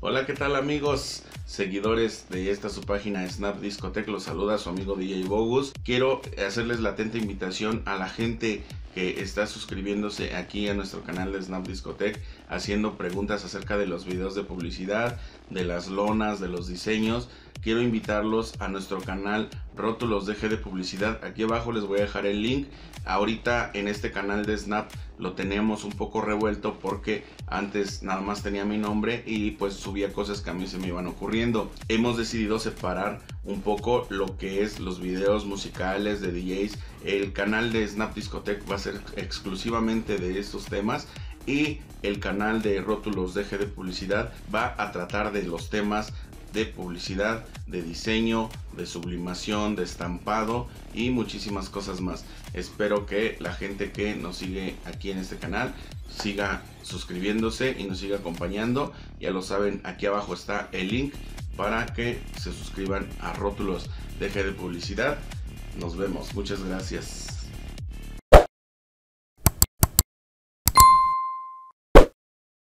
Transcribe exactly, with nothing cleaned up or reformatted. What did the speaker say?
Hola, ¿qué tal amigos? Seguidores de esta su página Snap Discotech, los saluda su amigo D J Bogus. Quiero hacerles la atenta invitación a la gente que está suscribiéndose aquí a nuestro canal de Snap Discotech, haciendo preguntas acerca de los videos de publicidad, de las lonas, de los diseños. Quiero invitarlos a nuestro canal Rótulos D G de Publicidad. Aquí abajo les voy a dejar el link. Ahorita en este canal de Snap lo tenemos un poco revuelto porque antes nada más tenía mi nombre y pues subía cosas que a mí se me iban ocurriendo. Hemos decidido separar un poco lo que es los videos musicales de D Js. El canal de Snap Discotech va a ser exclusivamente de estos temas y el canal de Rótulos D G de Publicidad va a tratar de los temas de publicidad, de diseño, de sublimación, de estampado y muchísimas cosas más. Espero que la gente que nos sigue aquí en este canal siga suscribiéndose y nos siga acompañando. Ya lo saben, aquí abajo está el link para que se suscriban a Rótulos D G de Publicidad. Nos vemos, muchas gracias.